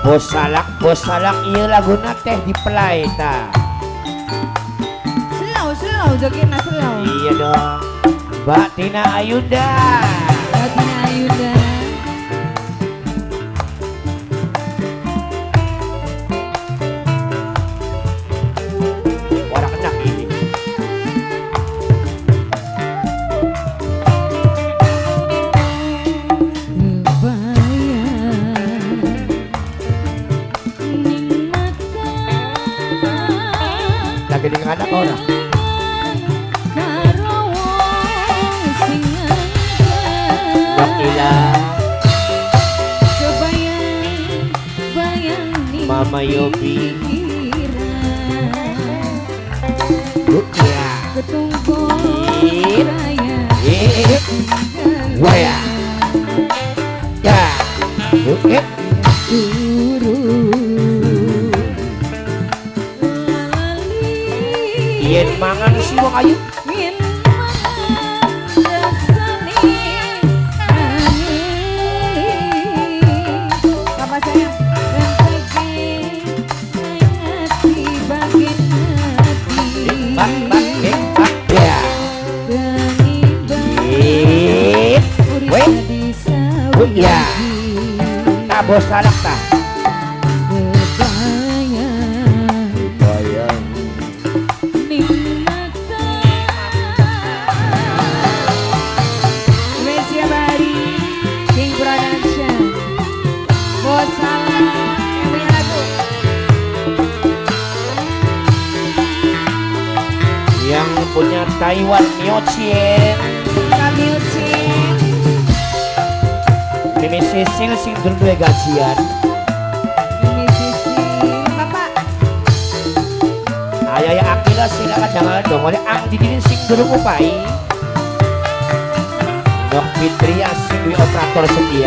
Bos salak iya laguna teh di pelai ta. Slow jogetna slow. Iya dong. Mbak Tina Ayunda. Mbak Tina Ayunda. Warna kenak ini. Lagi dengan anak orang. Mama Yobi ya waya ya yen mangan si wong ayu ya tak bos salak tak bayang Indonesia Bari King Production bos salak yang punya lagu yang punya Taiwan Miocien ini Sisil sing dua gajian. Ini Sisil Bapak Ayah Akila silakan jangan dong oleh ang didin sing durung upai. Dok Fitri asing dua operator setia.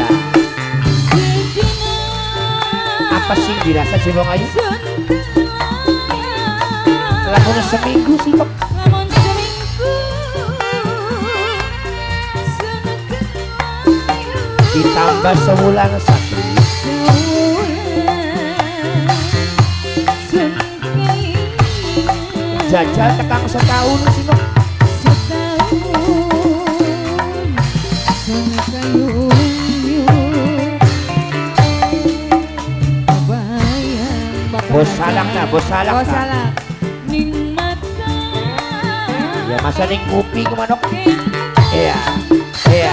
Apa sih dirasa sih Bang Ayu? Lamun seminggu sih kok. Ditambah sebulan satu jajal tekang setahun sih kok bos salak nah bos salak ya masa ning kopi kemana iya iya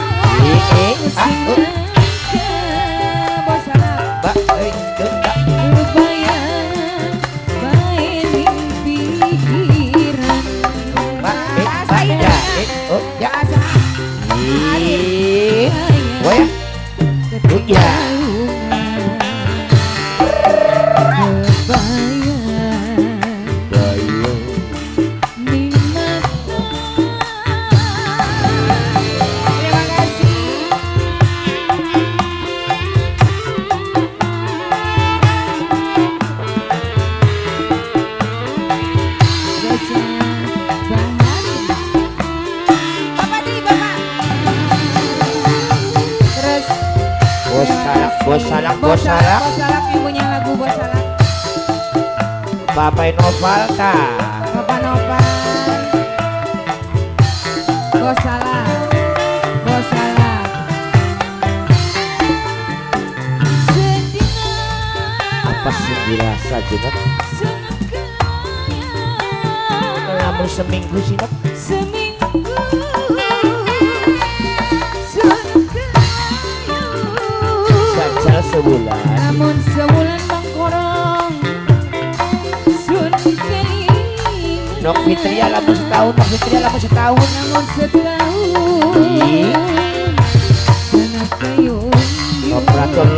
Bos salak yang punya lagu bos salak Bapak Noval ta Bapak Noval bos salak apa sih dirasa jenap lamun seminggu sih nak jajal sebulan namun sebulan bang korong Nok Fitria lamun setahun Nok Fitria lamun setahun namun setahun operator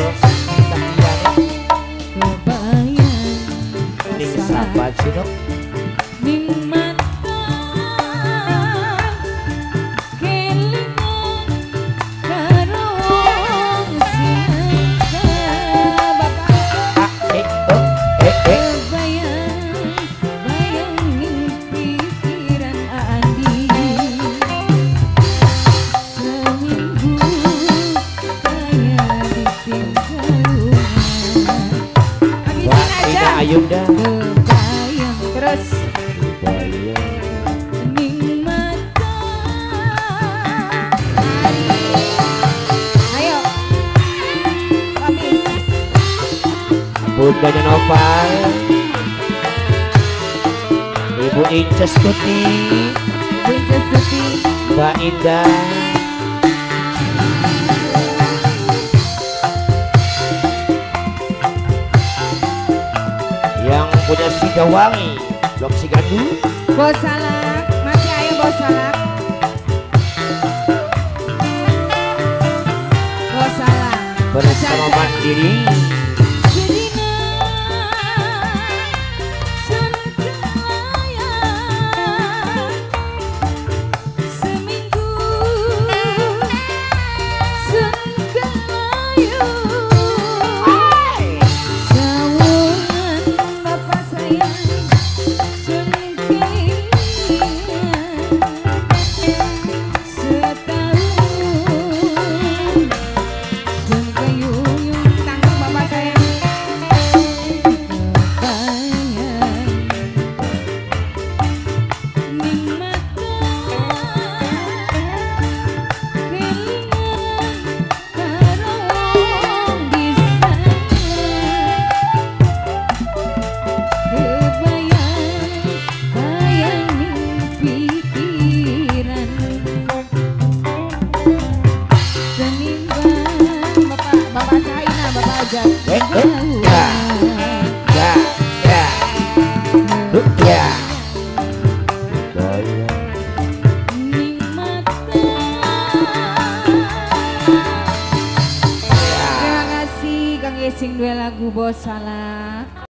ning sahabat sih Nok Bundanya Noval, Ibu Inces Tuti, Princess Tuti. Mbak Indah, yang punya Sigawangi, Blok Sigandu, Bos Salak, masih ayo Bos Salak. Bos Salak. bersama Mandiri. Terima kasih Kang Esing dua lagu Bos Salak.